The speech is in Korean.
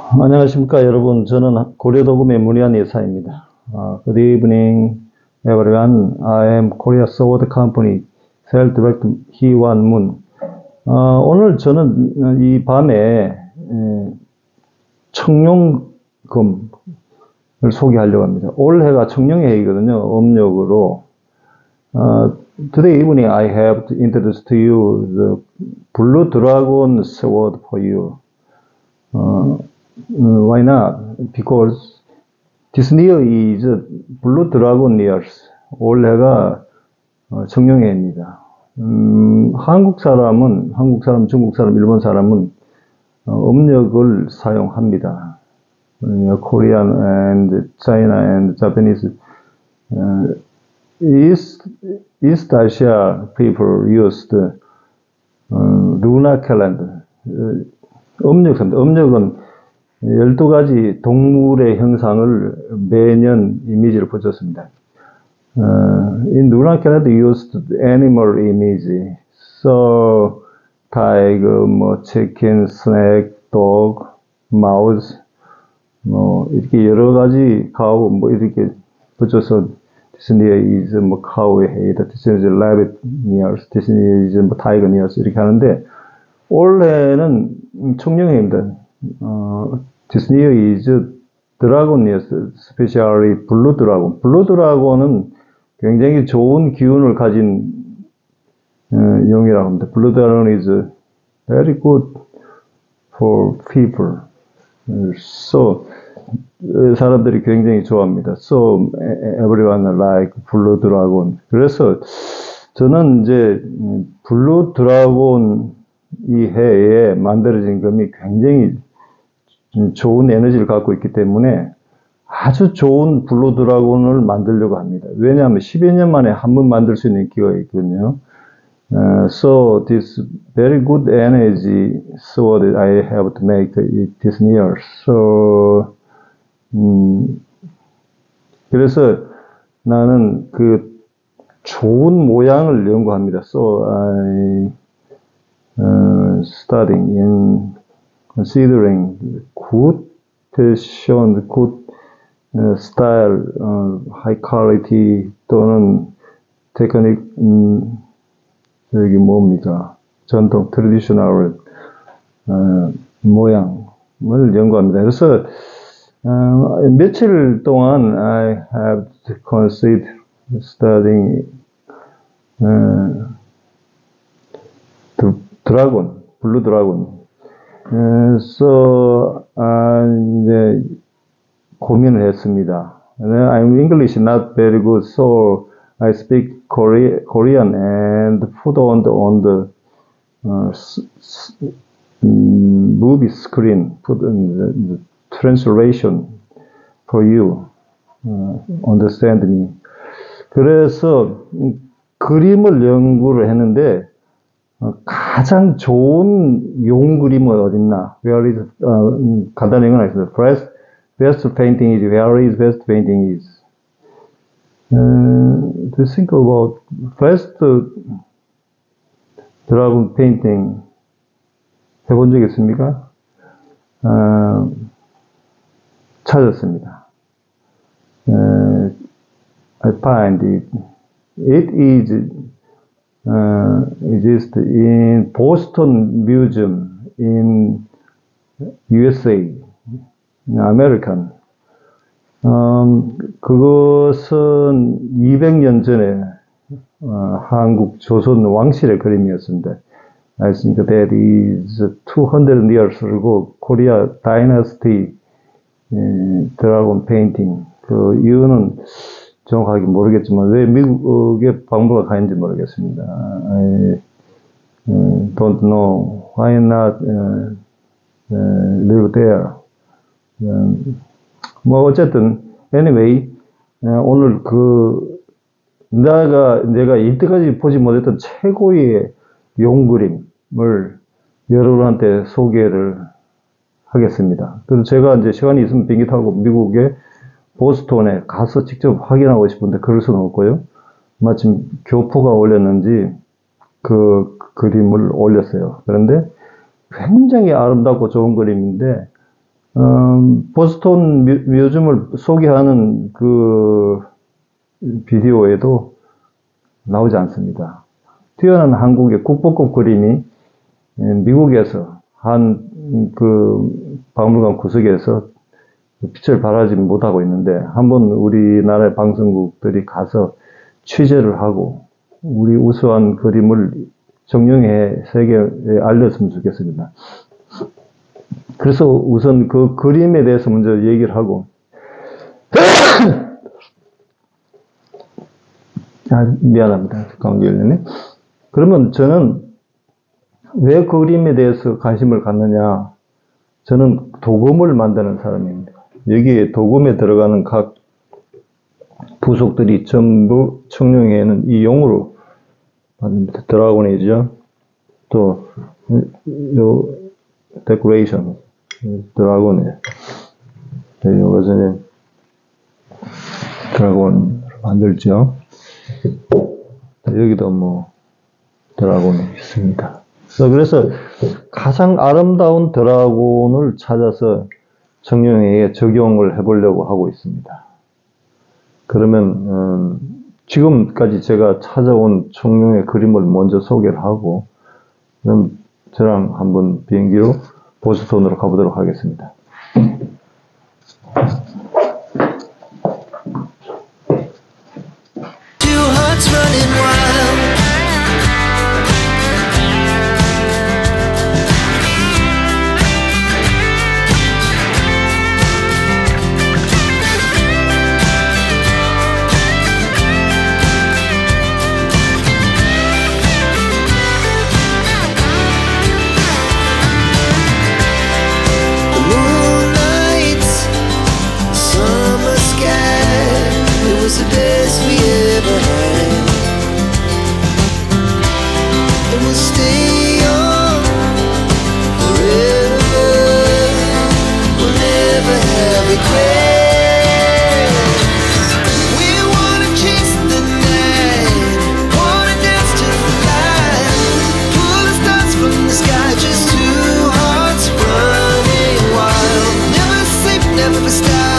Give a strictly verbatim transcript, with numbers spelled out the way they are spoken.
안녕하십니까 여러분. 저는 고려도금의 문희환 예사입니다. Uh, good evening everyone. I am Korea Sword Company Sales Director 희완 문. uh, 오늘 저는 이 밤에 에, 청룡금을 소개하려고 합니다. 올해가 청룡해이거든요. 음력으로. uh, Today evening I have to introduce to you the Blue Dragon Sword for you. uh, Uh, why not? Because this year is Blue Dragon years. 올해가 어, 청룡해입니다. 음, 한국 사람은, 한국 사람, 중국 사람, 일본 사람은 어, 음력을 사용합니다. uh, Korean and China and Japanese uh, East, East Asia people used uh, lunar calendar. uh, 음력, 음력은 열두 가지 동물의 형상을 매년 이미지를 붙였습니다. Uh, in lunar calendar used animal image, so tiger, 뭐 chicken, snake, dog, mouse, 뭐 이렇게 여러 가지 cow 뭐 이렇게 붙여서 this year is 뭐 cow head, this year is rabbit ears, this year is 뭐 tiger ears 이렇게 하는데 올해는 청룡해입니다. 어, this year is dragon years, especially blue dragon. blue dragon은 굉장히 좋은 기운을 가진 어, 용이라고 합니다. blue dragon is very good for people. So 사람들이 굉장히 좋아합니다. So everyone like blue dragon. 그래서 저는 이제 블루 드라곤 이 해에 만들어진 금이 굉장히 좋은 에너지를 갖고 있기 때문에 아주 좋은 블루 드라곤을 만들려고 합니다. 왜냐하면 십여 년 만에 한 번 만들 수 있는 기회가 있거든요. Uh, so this very good energy sword I have to make it this year. So 음, 그래서 나는 그 좋은 모양을 연구합니다. So I uh, studying in considering good fashion, good uh, style, uh, high quality 또는 테크닉, 음, 여기 뭡니까? 전통, traditional uh, 모양을 연구합니다. 그래서 uh, 며칠 동안 I have to consider studying uh, 드라곤, 블루 드라곤. 그래서 아, 이제 고민을 했습니다. I'm English not very good, so I speak Korea, Korean and put on the on the uh, s, s, um, movie screen, put in the, the translation for you, uh, understand me. 그래서 그림을 연구를 했는데. 어, 가장 좋은 용 그림은 어딨나? Where is, 어, 간단히 읽어놨습니다. Best, best painting is, where is best painting is. Uh, to think about best dragon painting 해본 적 있습니까? 어, 찾았습니다. Uh, I find it, it is Uh, exists in Boston Museum in U S A, American. Um, 그것은 이백 년 전에 어, 한국 조선 왕실의 그림이었습니다. I think that is two hundred years ago Korea Dynasty 에, Dragon Painting. 그 이유는 정확하게 모르겠지만 왜 미국에 방문을 가는지 모르겠습니다. I uh, don't know why not uh, uh, live there. Um, 뭐 어쨌든 anyway uh, 오늘 그 내가 내가 이때까지 보지 못했던 최고의 용 그림을 여러분한테 소개를 하겠습니다. 그래서 제가 이제 시간이 있으면 비행기 타고 미국에 보스턴에 가서 직접 확인하고 싶은데 그럴 수는 없고요. 마침 교포가 올렸는지 그 그림을 올렸어요. 그런데 굉장히 아름답고 좋은 그림인데 음, 보스턴 뮤, 뮤지엄을 소개하는 그 비디오에도 나오지 않습니다. 뛰어난 한국의 국보급 그림이 미국에서 한 그 박물관 구석에서 빛을 발하지 못하고 있는데 한번 우리나라의 방송국들이 가서 취재를 하고 우리 우수한 그림을 정령의 세계에 알렸으면 좋겠습니다. 그래서 우선 그 그림에 대해서 먼저 얘기를 하고 아, 미안합니다. 감기 걸렸네. 그러면 저는 왜 그림에 대해서 관심을 갖느냐? 저는 도금을 만드는 사람입니다. 여기에 도금에 들어가는 각 부속들이 전부 청룡회에는 이 용으로 만듭니다. 드라곤이죠. 또, 요, 데코레이션, 드라곤에, 요것은 드라곤 만들죠. 여기도 뭐, 드라곤이 있습니다. 그래서 가장 아름다운 드라곤을 찾아서 청룡회에 적용을 해보려고 하고 있습니다. 그러면 음, 지금까지 제가 찾아온 청룡회 그림을 먼저 소개를 하고 그럼 저랑 한번 비행기로 보스턴으로 가보도록 하겠습니다. Never stop.